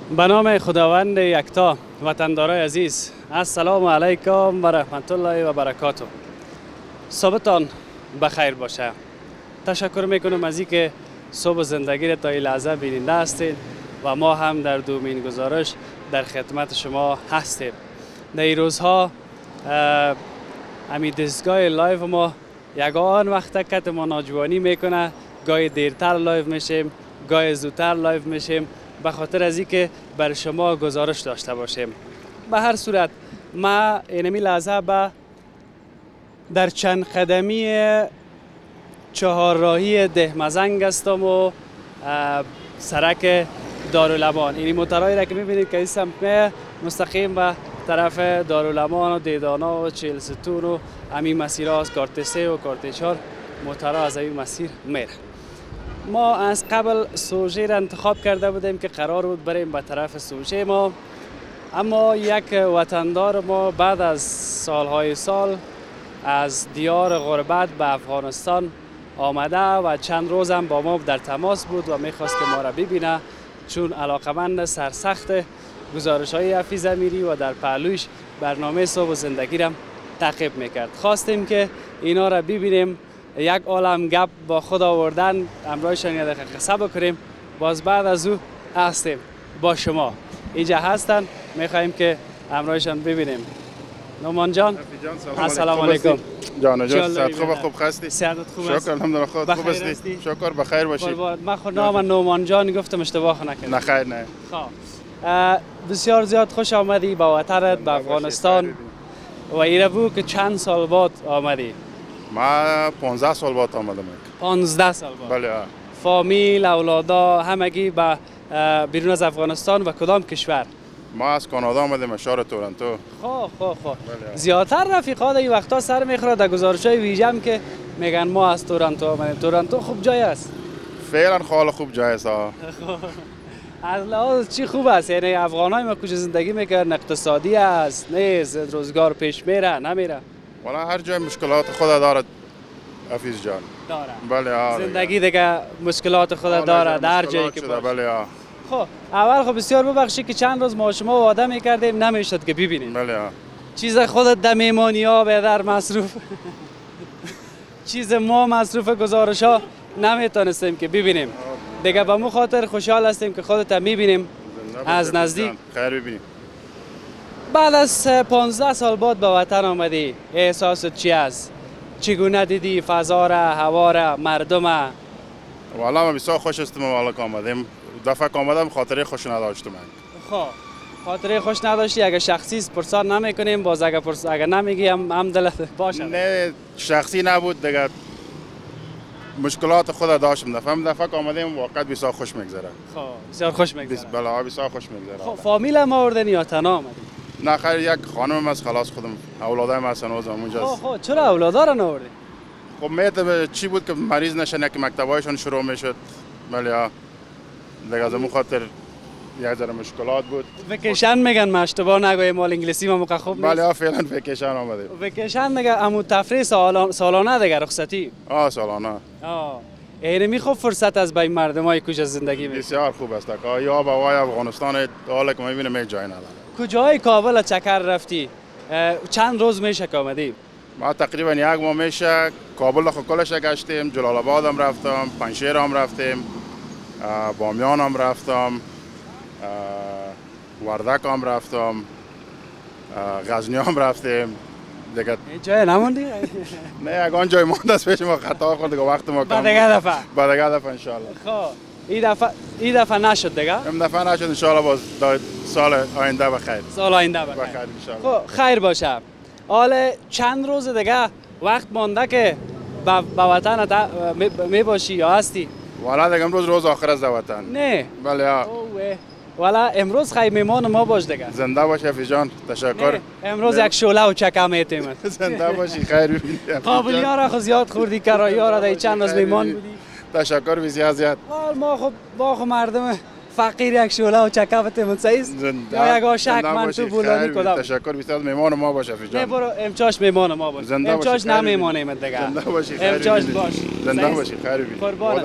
به نام خداوند یکتا، وطندارای عزیز، السلام علیکم و رحمت الله و برکاته. صبحتان بخیر باشه. تشکر میکنم از اینکه صبح زندگی را تا این لحظه بیننده هستید و ما هم در دومین گزارش در خدمت شما هستیم. در این روزها امی دستگاه لایو ما یگان وقت که ما ناجوانی میکنه، گاهی دیرتر لایو میشیم، گاهی زودتر لایو میشیم، به خاطر از اینکه بر شما گزارش داشته باشیم. به هر صورت ما اینمی لحظه به در چند قدمی چهارراهی دهمزنگ هستم و سرک دارالامان. این موترهایی را که میبینید که این سمت مستقیم به طرف دارالامان و دیدانا و چهلستون و همین مسیرها از کارت 3 و کارت 4 موترها از این مسیر میره. ما از قبل سوژه را انتخاب کرده بودیم که قرار بود بریم به طرف سوژه ما، اما یک وطندار ما بعد از سالهای سال از دیار غربت به افغانستان آمده و چند روز هم با ما در تماس بود و میخواست که ما را ببینه، چون علاقمند سرسخت گزارش های حفیظ امیری و در پهلویش برنامه صبح و زندگی را تعقیب میکرد. خواستیم که اینا را ببینیم، یک عالم گپ با خود آوردن، امرایشان یک دقیقه صبر کنیم، باز بعد از او هستیم با شما. اینجا هستن، میخواییم که امرایشان ببینیم. نومان جان، السلام علیکم. جان صحت خوب هستی؟ صحت خوب است. شکر الحمدلله. خوب هستی؟ شکر بخیر باشی. من خود نام نومان جان گفتم، اشتباه نکنم. نه خیر نه. بسیار زیاد خوش آمدی به وطنت، به افغانستان. و ایره بود که چند سال بعد آمدی؟ ما 15 سال بعد آمدم. 15 سال بعد. بله. فامیل، اولادا همگی به بیرون از افغانستان و کدام کشور؟ ما از کانادا آمدیم، شهر تورنتو. خب زیادتر رفیقا در این وقتا سر میخوره در گزارش‌های ویژه‌ام که میگن ما از تورنتو آمدیم. تورنتو خوب جای است؟ فعلا خیلی خوب جای است. از لحاظ چی خوب است؟ یعنی افغانای ما کجا زندگی میکنن، اقتصادی است، نیست روزگار پیش میره نمیره؟ والا هر جای مشکلات خود دارد حفیظ جان. داره. بله. زندگی دیگه مشکلات خود داره در جایی که باشه. بله. خب اول خب بسیار ببخشید که چند روز ما شما وعده میکردیم نمیشد که ببینیم. بله. چیز خودت در میمانی ها به در مصروف چیز ما مصروف گزارش ها نمیتونستیم که ببینیم. دیگه به مو خاطر خوشحال هستیم که خودت میبینیم از نزدیک. خیر ببینیم. بعد از 15 سال بعد به وطن آمدی، احساست چی است؟ چگونه دیدی فضا را، هوا را، مردم را؟ والا ما بسیار خوش هستم والا که آمدیم. دفعه که آمدم خاطره خوش نداشتم. خب خاطره خوش نداشتی؟ اگه شخصی پرسان نمیکنیم، باز اگه نمیگی هم دلت باشه. نه شخصی نبود دیگه، مشکلات خود داشتم. دفعه که آمدیم واقعا بسیار خوش میگذره. خب بسیار خوش میگذره. بله بسیار خوش میگذره. خب فامیل ما آوردن یا تنها آمدی؟ نه خیر، یک خانم از خلاص خودم، اولادای ما هستن اونجا. خب چرا اولادا را نآوردی؟ خب میت چی بود که مریض نشن که مکتبایشون شروع میشد. بله دیگه از اون خاطر یک ذره مشکلات بود. ویکیشن میگن، ما اشتباه نگویم، مال انگلیسی ما موقع خوب نیست. بله فعلا ویکیشن آمده. ویکیشن دیگه عمو تفریح سالانه دیگه رخصتی. سالانه. اینمی خوب فرصت از بین مردمای کجا زندگی میکنه. بسیار خوب است که یا به وای افغانستان حالا که میبینم یک جای نداره. کجای کابل چکر رفتی؟ چند روز میشه که آمدی؟ ما تقریبا یک ماه میشه کابل کلش گشتیم، جلال آباد هم رفتم، پنجشیر هم رفتیم، بامیان هم رفتم، وردک هم رفتم، غزنی هم رفتیم. دیگه جای نموندی؟ نه یگان جای مونده است، پیش ما خطا خورد دیگه وقت ما کم. دیگه دفعه ان شاء الله. خب این دفعه نشد دیگه؟ این دفعه نشد، ان شاء الله باز سال آینده بخیر. سال آینده بخیر ان شاء الله. خب خیر باشه. حالا چند روز دیگه وقت مونده که به وطن میباشی یا هستی؟ والا دیگه امروز روز آخر از وطن. نه بله. والا امروز خیلی میمان ما باش دیگه. زنده باشی حفیظ جان، تشکر. امروز یک شعله و چکه میتیم. زنده باشی، خیر ببینی. قابلی ها را خود زیاد خوردی، کرایی ها را در چند روز میمان بودی. تشکر بسیار زیاد. ما خود مردم فقیر یک شعله و چکه بتیم سعیست. یا یک آشک من تو بولانی کدام. تشکر بسیار، میمان ما باش حفیظ جان. نه برو امچاش میمان ما باش. امچاش نمیمانیم دیگه. زنده باشی، امچاش باش. زنده باشی، خیر ببینی. قربانم.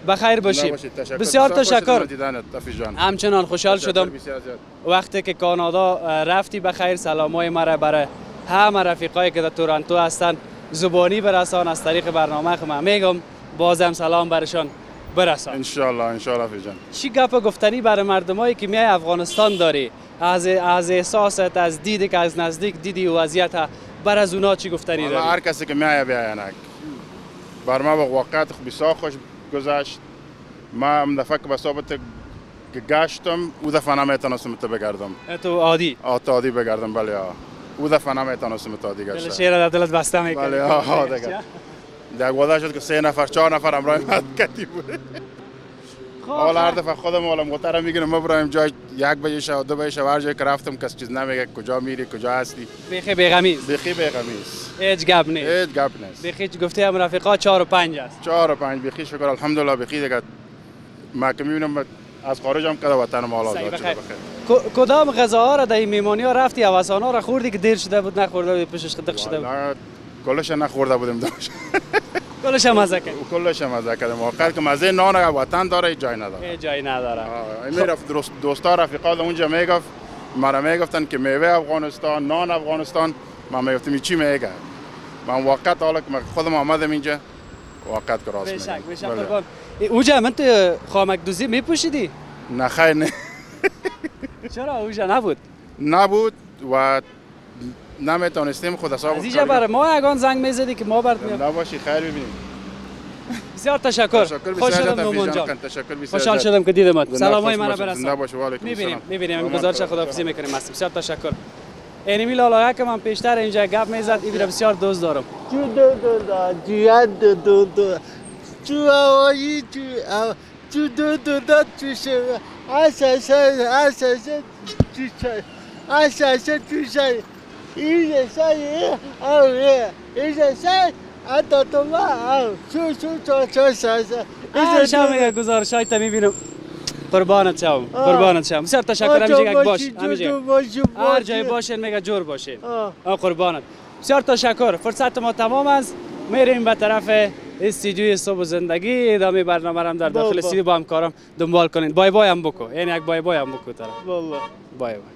بخیر باشید. تشکر. بسیار تشکر. دیدنت افیز جان. همچنان خوشحال شدم وقتی که کانادا رفتی. بخیر سلامای مرا برای همه رفیقایی که در تورنتو هستن زبانی برسان. از طریق برنامه خودم میگم بازم سلام برشان برسان. ان شاء الله افیز جان. چی گپ گفتنی برای مردمایی که میای افغانستان داری، از احساست، از دیدی که از نزدیک دیدی وضعیت، بر از اونا چی گفتنی داری؟ هر کسی که میای بیاینک بر ما واقعا بسیار خوش گذشت. ما هم دفعه که به صحبت که گشتم او دفعه نمیتونستم تو بگردم. تو عادی عادی بگردم. بله او دفعه نمیتونستم تو عادی گشتم. شیر در دلت بسته میکنی. بله دیگه در وضع شد که 3 نفر 4 نفر همراه من کتی بود. حالا هر دفعه خودم حالا محترم میگم ما برایم جای 1 بجه شب 2 بجه شب هر جایی که رفتم کس چیز نمیگه کجا میری کجا هستی. بیخی بیغمیز. بیخی بیغمیز. هیچ گپ نیست. هیچ گپ نیست. بیخی گفته هم رفیقا 4 و 5 است. 4 و 5 بیخی شکر الحمدلله بیخی دیگه ما که میبینم از خارج هم کده وطن ما آزاد شده بخیر. کدام غذاها را در این میمانی ها رفتی اواسانا را خوردی که دیر شده بود نخورده بودی پیشش دق شده بود؟ کلش نخورده بودیم داشت. کلش هم مزه کرد. کلش هم مزه کردم. واقعا که مزه نان وطن داره هیچ جای نداره. هیچ جای نداره. میرفت دوستا رفیقا اونجا میگفت مرا میگفتن که میوه افغانستان نان افغانستان. من میگفتم چی میگه؟ من واقعا حالا که خودم آمدم اینجا واقعا که راست میگم. بشک قربان. اوجا من تو خامک دوزی میپوشیدی؟ نه خیر نه. چرا اوجا نبود؟ نبود و نمیتونستیم خود حساب کنیم. از اینجا برای ما اگان زنگ میزدی که ما برات میام. نباشی خیر ببینیم. بسیار تشکر. خوش شدم نومان جان. خوشحال شدم که دیدمت. سلامای مرا برسان. میبینیم گزارش خداحافظی میکنیم. بسیار تشکر. اینمی لالا که من پیشتر اینجا گپ میزد این بسیار دوست دارم. شما میگه گزارشای تا میبینم. قربانت شم. بسیار تشکر. همیشه باش. هر جای باشین میگه جور باشین. قربانت. بسیار تشکر. فرصت ما تمام است. میریم به طرف استودیوی صبح زندگی. ادامه برنامه را در داخل استودیو با همکارم دنبال کنید. بای بای هم بکو. یعنی یک بای بای هم بکو طرف. والله. بای بای.